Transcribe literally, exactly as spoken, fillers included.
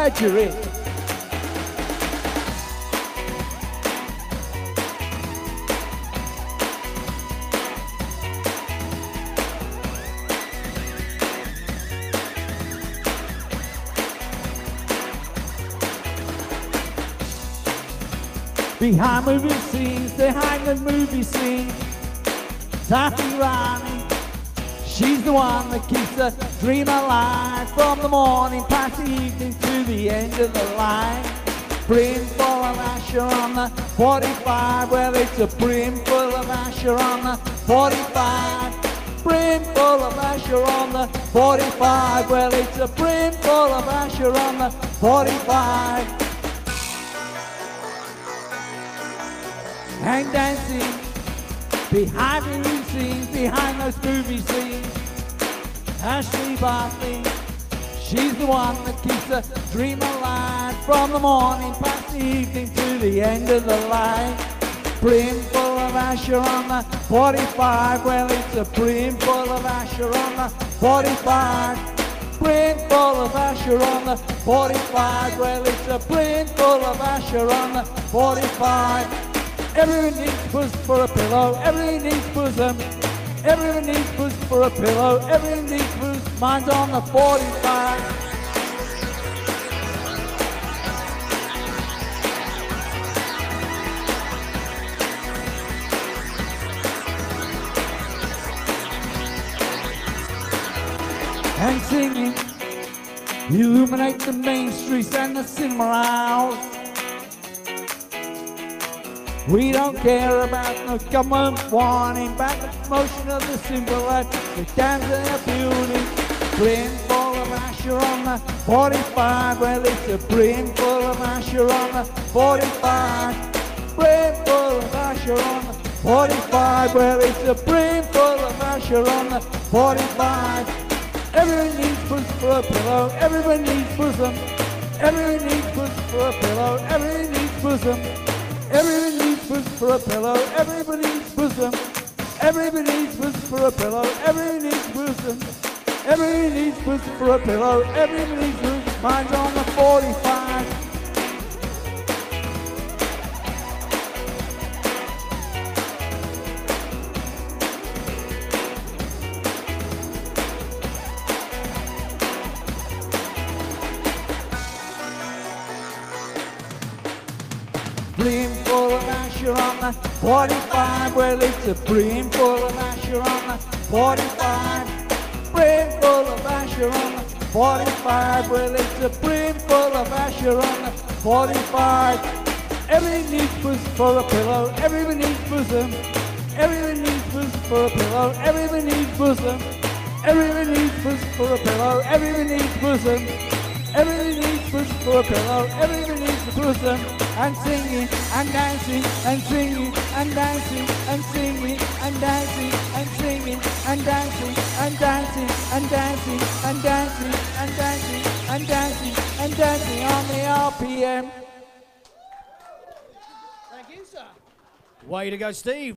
exaggerate. Behind movie scenes, behind the movie scenes, Taffy Rani, she's the one that keeps the dream alive from the morning past the evening to the end of the line. Brim full of Asha on the forty-five, well it's a brim full of Asha on the forty-five. Brim full of Asha on the forty-five, well it's a brim full of Asha on the forty-five. And dancing behind movie scenes, behind those movie scenes, Ashley Bartley, she's the one that keeps the dream alive from the morning past the evening to the end of the line. Brim full of Asha on the forty-five, well it's a brim full of Asha on the forty-five. Brim full of Asha on the forty-five, well it's a brim full of Asha on the forty-five. Everyone needs puss for a pillow, everyone needs bosom. Everyone needs puss for a pillow, everyone needs puss. Mine's on the forty-five. And singing, illuminate the main streets and the cinema aisles. We don't care about no government warning, about the promotion of the symbol that the dams in their building. Brim full of Asha on the forty-five, well it's a brim full of Asha on the forty-five. Brim full of Asha on the forty-five, well it's a brim full of Asha on the forty-five. Everyone needs puss for a pillow, everyone needs bosom. Everyone needs puss for a pillow, everyone needs bosom. Everyone needs puss for a pillow, everybody needs bosom. Everybody needs puss for a pillow, everybody needs bosom. Everybody needs puss for a pillow, everybody needs bosom. Mine's on the forty-five. Brim full of Asha on the forty-five, well it's a brim full of Asha on the forty-five. Brim full of Asha on the forty-five, well it's a brim full of Asha on the forty-five. Everybody needs puss for a pillow, everybody needs bosom. Everybody needs puss for a pillow, everybody needs bosom. Everybody needs puss for a pillow, everybody needs bosom. Everybody needs puss for a pillow, everybody needs a bosom. And singing and dancing and singing and dancing and singing and dancing and singing and dancing and dancing and dancing and dancing and dancing and dancing and dancing on the R P M. Thank you, sir. Way to go, Steve.